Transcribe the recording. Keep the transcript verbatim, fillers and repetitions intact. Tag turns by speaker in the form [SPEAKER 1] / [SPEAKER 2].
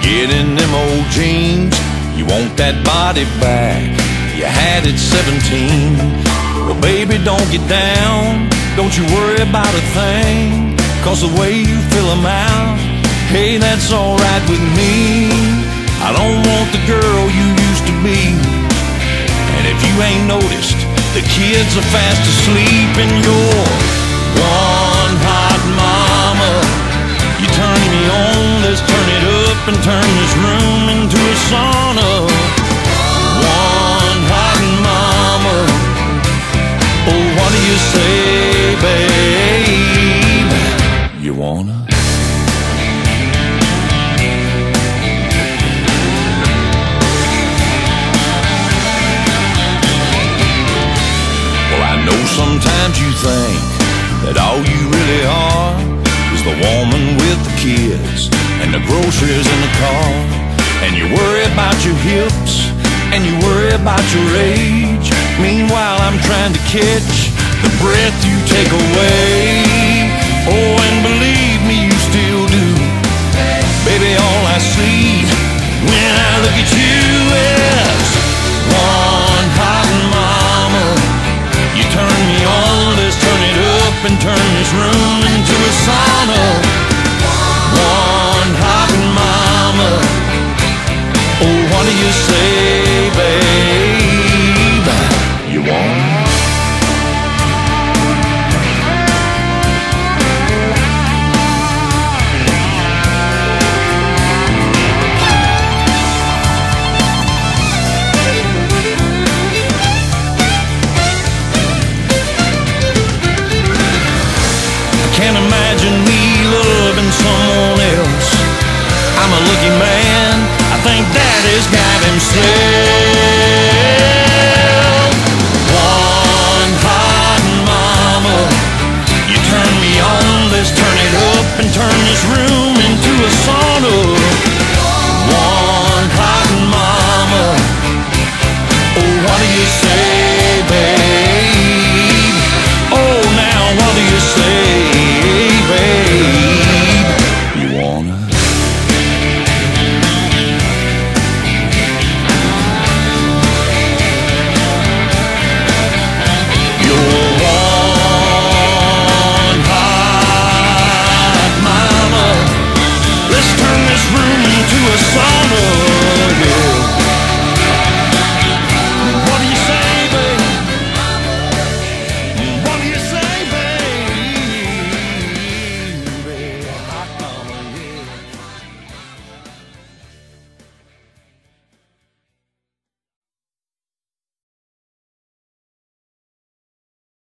[SPEAKER 1] Kid in them old jeans, you want that body back. You had it seventeen. Well, baby, don't get down. Don't you worry about a thing, 'cause the way you fill them out, hey, that's alright with me. I don't want the girl you used to be. And if you ain't noticed, the kids are fast asleep and you're one hot mama. You turn me on, let's turn it up and turn this room into a sauna. One hot mama. Oh, what do you say, babe? You wanna? Well, I know sometimes you think that all you really are is the woman with the kids and the groceries in the car. And you worry about your hips and you worry about your age. Meanwhile, I'm trying to catch the breath you take away. Oh, and believe me, you still do. Baby, all I see when I look at you is one hot mama. You turn me on, let's turn it up and turn this room into a sauna. One hot mama. Oh, what do you say, babe? You want? Can't imagine me loving someone else. I'm a lucky man, I think that is God himself. One hot mama. You turn me on, let's turn it up and turn this room into a sauna.